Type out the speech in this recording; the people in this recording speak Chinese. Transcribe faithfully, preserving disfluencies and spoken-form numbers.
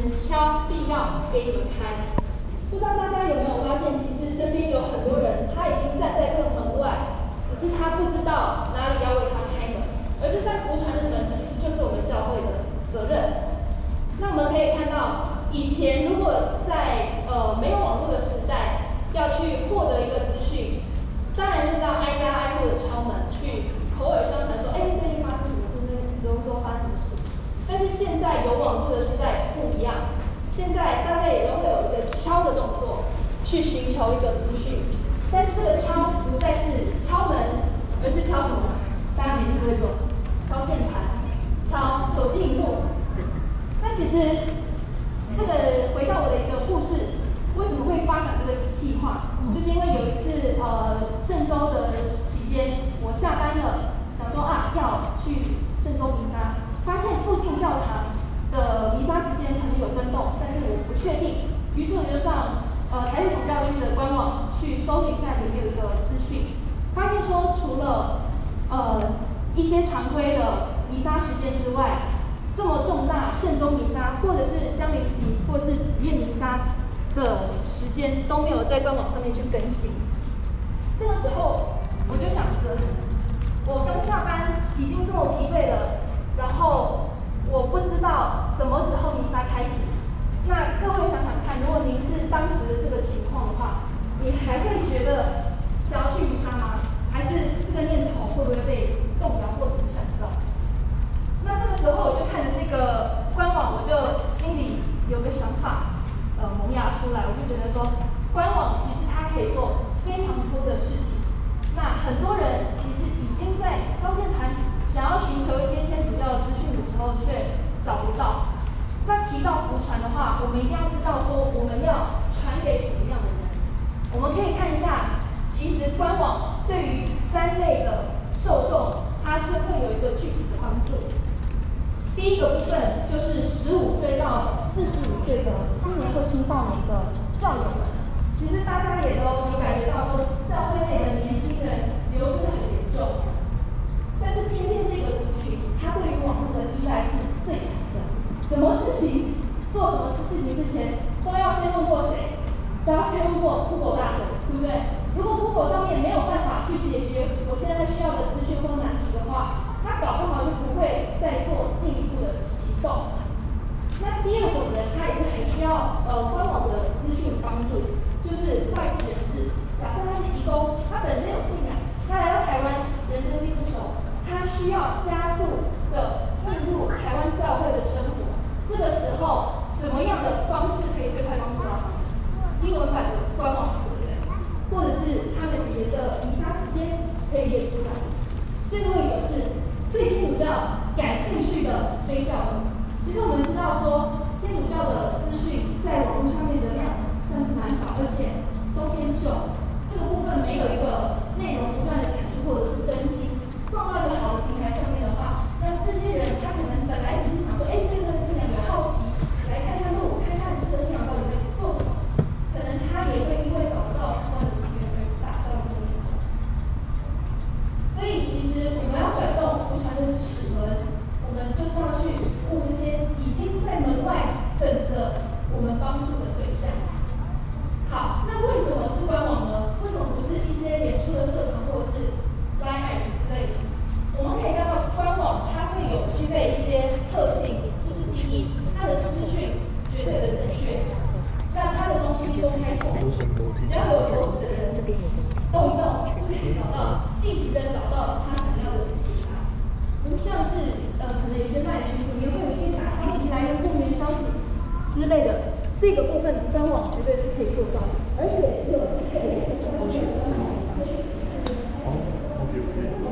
能敲必要给你们开。不知道大家有没有发现，其实身边有很多人，他已经站在这个门外，只是他不知道哪里要为他开门，而这扇福传的门其实就是我们教会的责任。那我们可以看到，以前如果在呃没有网络的时代，要去获得一个资讯，当然就是要挨家挨户的敲门，去口耳相传说，哎，最近发生什么事？那时候说发生什么事？但是现在有网络的时代不一样，现在大家也都会有一个敲的动作，去寻求一个资讯。但是这个敲不再是敲门，而是敲什么？大家每次都会做，敲键盘，敲手机屏幕。那其实这个回到我的一个故事，为什么会发展这个计划？就是因为有一次呃圣周的期间，我下班了，想说啊要去圣周弥撒，发现附近教堂的弥撒时间可能有更动，但是我不确定，于是我就上呃台北总教区的官网去搜寻一下有没有一个资讯，发现说除了呃一些常规的弥撒时间之外，这么重大圣周弥撒，或者是降临期，或是子夜弥撒的时间都没有在官网上面去更新。那个时候我就想着，我刚下班已经这么疲惫了，然后我不知道什么时候弥撒开始。那各位想想看，如果您是当时的这个情况的话，你还会觉得想要去弥撒吗？还是这个念头会不会被动摇或影响到？那这个时候我就看着这个官网，我就心里有个想法，呃，萌芽出来。我就觉得说，官网其实它可以做非常多的事情。那很多人其实已经在敲键盘，想要寻求一些天主教的资讯的时候，却找不到。那提到福传的话，我们一定要知道说，我们要传给什么样的人？我们可以看一下，其实官网对于三类的受众，它是会有一个具体的帮助。第一个部分就是十五岁到四十五岁的青年或青少年的教友们。其实大家也都有感觉到说，教会内的年轻人流失很严重，但是偏偏这个族群，他对于网络的依赖是最强的。什么事情做什么事情之前，都要先问过谁？都要先问过 Google 大神，对不对？如果 Google 上面没有办法去解决我现在需要的资讯或难题的话，他搞不好就不会再做进一步的行动。那第二种人，他也是很需要呃官网的资讯帮助，就是外籍人士。假设他是移工，他本身有信仰，他来到台湾，人生地不熟，他需要加速的进入台湾教会的生活。这个时候，什么样的方式可以最快帮助到他？英文版的官网，对不对？或者是他们语言的弥撒时间可以列出来。最后一个是对天主教感兴趣的非教友。其实我们知道说，天主教的资讯在网络上面的量算是蛮少，而且都偏旧。这个部分没有一个内容不断的产出或者是更新，放到一个好的平台上面的话，那这些人他可能本来只是想说，哎，对这个信仰有好奇，来看看路，看看这个信仰到底在做什么，可能他也会因为找不到相关的资源而打消这个念头。所以其实我们要转动福传的齿轮，我们就是要去务这些已经在门外等着我们帮助的对象。好，那为什么是官网呢？为什么不是一些脸书的社团或者是 Line 之类的？我们可以看到官网它会有具备一些特性，就是第一，它的资讯绝对的正确，那它的东西公开透明，只要有手指的人动一动，就可以找到立即的找到他想要的其他。不像是呃，可能有些赖群里面会有一些假消息、来源不明的消息之类的，这个部分官网绝对是可以做到的，而且有可以。